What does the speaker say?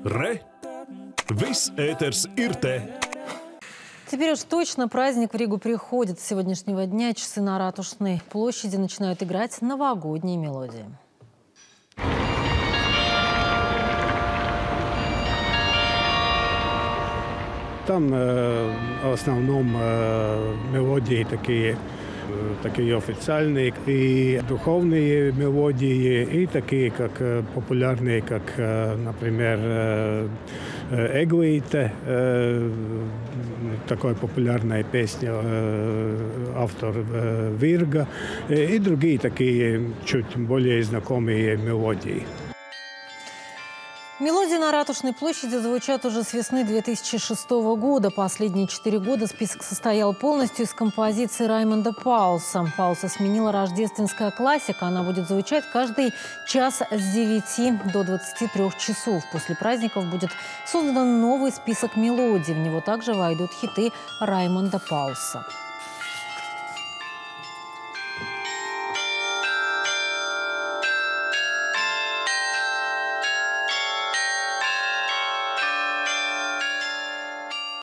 Re! Viss ēters ir te! Теперь уж точно праздник в Ригу приходит. С сегодняшнего дня часы на Ратушной площади начинают играть новогодние мелодии. Там в основном мелодии такие официальные и духовные мелодии, и такие, как популярные, как, например, «Эглīte», такая популярная песня, автор Вирга, и другие такие чуть более знакомые мелодии. Мелодии на Ратушной площади звучат уже с весны 2006 года. Последние 4 года список состоял полностью из композиций Раймонда Паулса. Паулса сменила рождественская классика. Она будет звучать каждый час с 9 до 23 часов. После праздников будет создан новый список мелодий. В него также войдут хиты Раймонда Паулса.